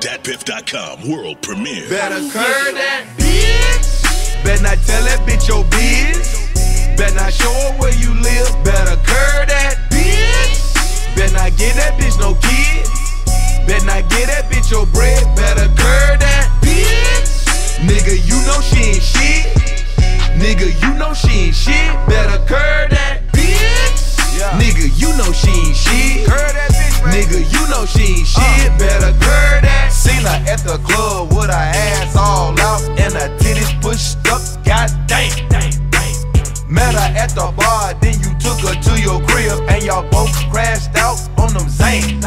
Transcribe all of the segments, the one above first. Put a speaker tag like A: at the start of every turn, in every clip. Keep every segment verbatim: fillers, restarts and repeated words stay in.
A: Dat Piff dot com world premiere.
B: Better curb that bitch. Better not tell that bitch your biz. Better not show her where you live. Better curb that bitch. Better not get that bitch no kids. Better not get that bitch your bread. Better curb that bitch. Nigga, you know she ain't shit. Nigga, you know she ain't shit. Better curb that bitch. Yeah. Nigga, you know she ain't shit. Curb that bitch, man. Nigga, you know she ain't shit. Uh. Better curb that. Seen her at the club with her ass all out and her titties pushed up. God damn. Met her at the bar, then you took her to your crib and y'all both crashed out on them Zane.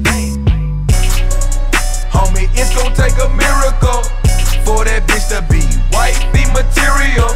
B: Homie, it's gon' take a miracle for that bitch to be wifey material.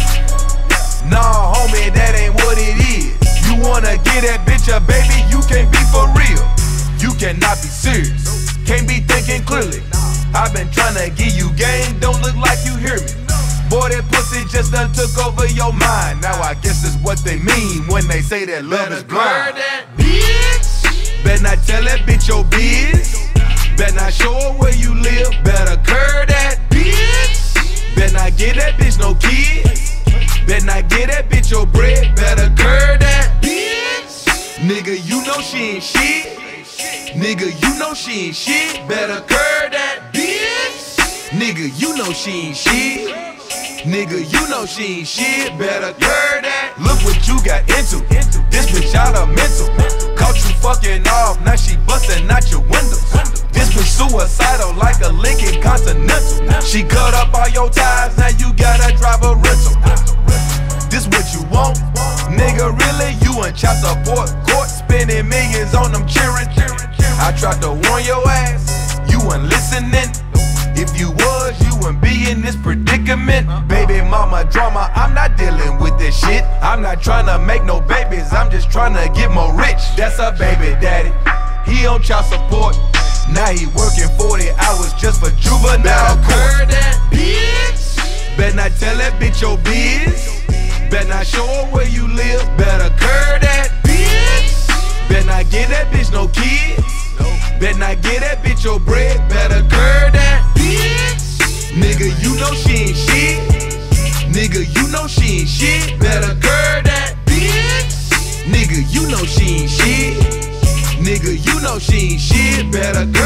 B: Nah, homie, that ain't what it is. You wanna get that bitch a baby, you can't be for real. You cannot be serious, can't be thinking clearly. I've been tryna give you game, don't look like you hear me. Boy, that pussy just done took over your mind. Now I guess it's what they mean when they say that love is blind. That bitch. Better not tell that bitch your biz. Better not show her where you live. Better curb that bitch. Better not get that bitch no kids. Better not get that bitch your bread. Better curb that bitch. Nigga, you know she ain't shit. Nigga, you know she ain't shit. Better curb that bitch. Nigga, you know she ain't shit. Nigga, you know she ain't shit. Better curb that. Look what you got into. This bitch out of mental. Caught you fucking off, now she busting out your windows. This bitch suicidal like a Lincoln Continental. She cut up all your ties, now you gotta drive a rental. This what you want? Nigga, really? You in child support court, spending millions on them cheering. I tried to warn your ass, you weren't listening. If you was, you wouldn't be in this predicament. Baby mama drama, I'm not dealing with this shit. I'm not trying to make no babies, I'm just trying to get more rich. That's a baby daddy, he on child support. Now he working forty hours just for juvenile court. Better curb that bitch. Better not tell that bitch your biz. Better not show her where you live. Better curb that bitch. Better not get that bitch no kids. Better not get that bitch your bread. Better curb that bitch. Nigga, you know she ain't shit. Nigga, you know she ain't shit. Better curb that bitch. Nigga, you know she ain't shit. Nigga, you know she ain't shit. Better curb